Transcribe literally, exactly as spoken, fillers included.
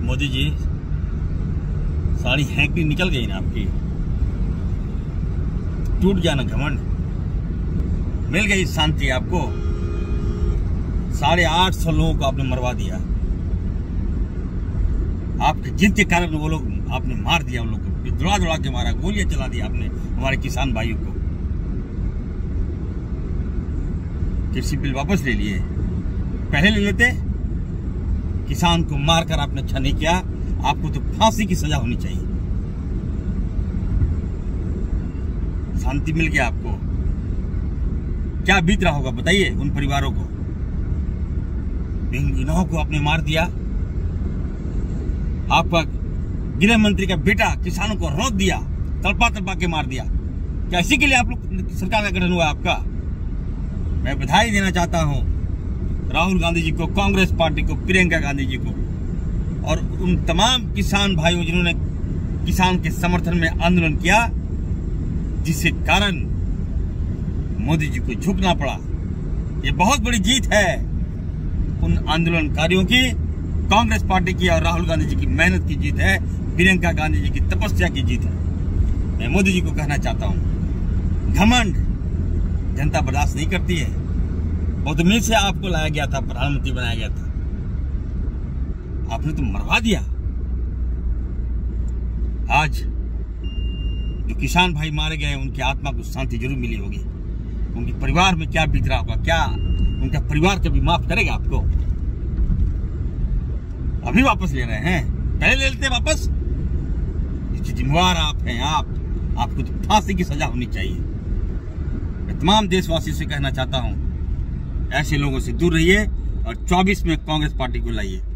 मोदी जी, सारी हैंकड़ी निकल गई ना आपकी, टूट गया ना घमंड, मिल गई शांति आपको। साढ़े आठ सौ लोगों को आपने मरवा दिया, आपके जिद के कारण वो लोग आपने मार दिया, उन लोग को दुड़ा दुड़ा के मारा, गोलियां चला दी आपने हमारे किसान भाइयों को। कृषि बिल वापस ले लिए, पहले ले लेते। किसान को मारकर आपने अच्छा नहीं किया, आपको तो फांसी की सजा होनी चाहिए। शांति मिल गया आपको, क्या बीत रहा होगा बताइए उन परिवारों को। बेगुनाहों को आपने मार दिया, आपका गृह मंत्री का बेटा किसानों को रौंद दिया, तड़पा तड़पा के मार दिया। क्या इसी के लिए आप लोग सरकार का गठन हुआ आपका? मैं बधाई देना चाहता हूं राहुल गांधी जी को, कांग्रेस पार्टी को, प्रियंका गांधी जी को और उन तमाम किसान भाइयों जिन्होंने किसान के समर्थन में आंदोलन किया, जिसके कारण मोदी जी को झुकना पड़ा। ये बहुत बड़ी जीत है उन आंदोलनकारियों की, कांग्रेस पार्टी की और राहुल गांधी जी की मेहनत की जीत है, प्रियंका गांधी जी की तपस्या की जीत है। मैं मोदी जी को कहना चाहता हूं, घमंड जनता बर्दाश्त नहीं करती है। बहुत उम्मीद से आपको लाया गया था, प्रधानमंत्री बनाया गया था, आपने तो मरवा दिया। आज जो किसान भाई मारे गए, उनकी आत्मा को शांति जरूर मिली होगी। उनके परिवार में क्या बीत रहा होगा, क्या उनका परिवार कभी माफ करेगा आपको? अभी वापस ले रहे हैं, पहले ले लेते वापस। इसकी जिम्मेवार आप हैं, आप आपको तो फांसी की सजा होनी चाहिए। मैं तमाम देशवासियों से कहना चाहता हूं, ऐसे लोगों से दूर रहिए और चौबीस में कांग्रेस पार्टी को लाइए।